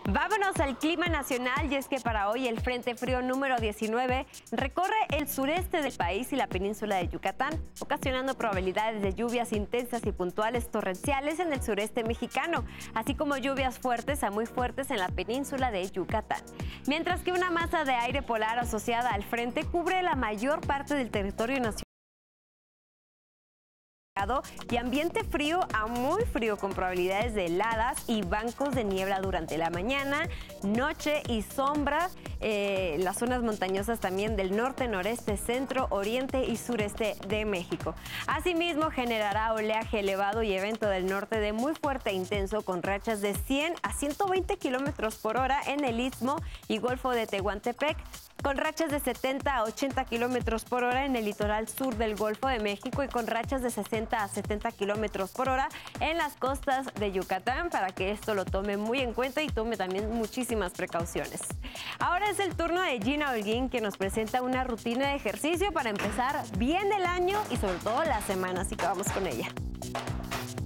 Vámonos al clima nacional y es que para hoy el Frente Frío número 19 recorre el sureste del país y la península de Yucatán, ocasionando probabilidades de lluvias intensas y puntuales torrenciales en el sureste mexicano, así como lluvias fuertes a muy fuertes en la península de Yucatán. Mientras que una masa de aire polar asociada al frente cubre la mayor parte del territorio nacional y ambiente frío a muy frío con probabilidades de heladas y bancos de niebla durante la mañana, noche y sombra. Las zonas montañosas también del norte, noreste, centro, oriente y sureste de México. Asimismo, generará oleaje elevado y evento del norte de muy fuerte e intenso con rachas de 100 a 120 kilómetros por hora en el Istmo y Golfo de Tehuantepec, con rachas de 70 a 80 kilómetros por hora en el litoral sur del Golfo de México y con rachas de 60 a 70 kilómetros por hora en las costas de Yucatán, para que esto lo tome muy en cuenta y tome también muchísimas precauciones. Ahora es el turno de Gina Holguín, que nos presenta una rutina de ejercicio para empezar bien el año y sobre todo la semana, así que vamos con ella.